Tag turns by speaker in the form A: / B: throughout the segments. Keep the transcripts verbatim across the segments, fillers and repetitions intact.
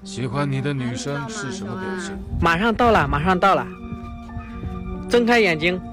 A: 喜欢你的女生是什么表现？
B: 马上到了，马上到了。睁开眼睛。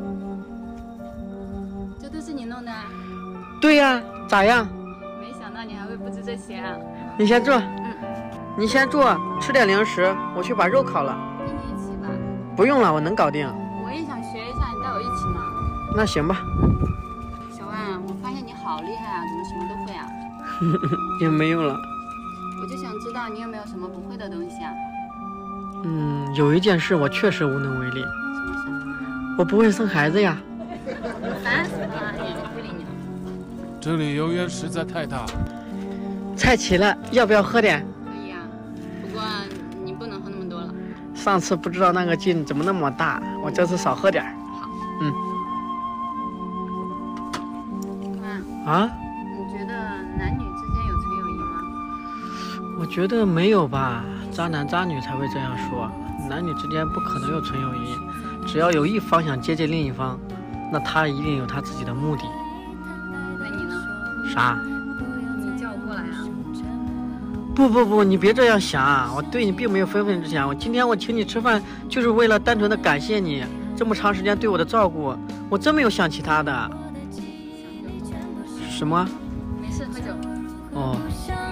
C: 这都是你弄的？
B: 对呀，咋样？
C: 没想到你还会布置这些啊！
B: 你先坐，
C: 嗯，
B: 你先坐，吃点零食，我去把肉烤了。
C: 跟你一起吧。
B: 不用了，我能搞定。
C: 我也想学一下，你带我一起嘛。
B: 那行吧。
C: 小万，我发现你好厉害啊，怎么什么都会啊？
B: 也没用了。
C: 我就想知道你有没有什么不会的东西啊？
B: 嗯，有一件事我确实无能为力。
C: 什么事？
B: 我不会生孩子呀。
C: 烦死了，你不理你了。
A: 这里油烟实在太大。
B: 菜齐了，要不要喝点？
C: 可以啊，不过你不能喝那么多了。
B: 上次不知道那个劲怎么那么大，我这次少喝点。
C: 好。
B: 嗯。
C: 妈。
B: 啊？
C: 你觉得男女之间有纯友谊吗？
B: 我觉得没有吧，渣男渣女才会这样说。男女之间不可能有纯友谊，只要有一方想接近另一方，那他一定有他自己的目的。
C: 那你呢？
B: 啥？
C: 你叫我过来啊？
B: 不不不，你别这样想啊！我对你并没有非分之想。我今天我请你吃饭，就是为了单纯的感谢你这么长时间对我的照顾。我真没有想其他的。什么？
C: 没事，喝酒。
B: 哦。
C: 嗯